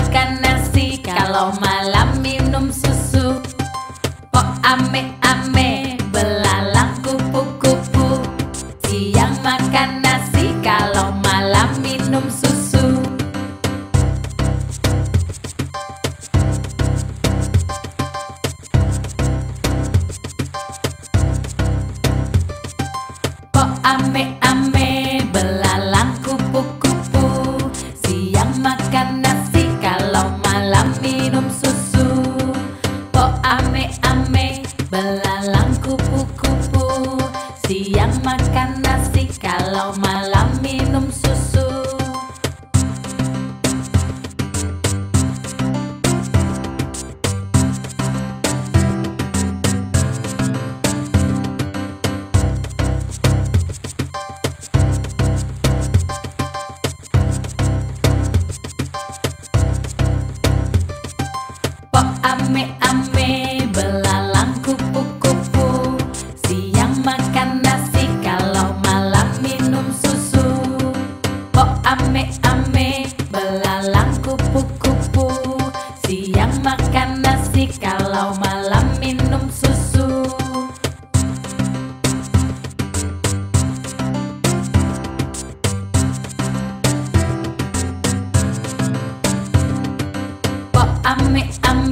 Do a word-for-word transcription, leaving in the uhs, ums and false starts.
makan nasi, kalau malam minum susu. Pok ame-ame, belalang kupu-kupu. Siang makan nasi, kalau malam minum susu. Pok ame-ame, belalang kupu-kupu. Siang makan nasi, kalau malam minum susu. Pok ame-ame, belalang kupu-kupu. Siang makan nasi, kalau malam minum susu. Pok ame-ame, belalang kupu-kupu. Siang makan nasi, kalau malam minum susu. Pok ame-ame, belalang kupu-kupu. Siang makan nasi, kalau malam minum susu. Pok ame-ame,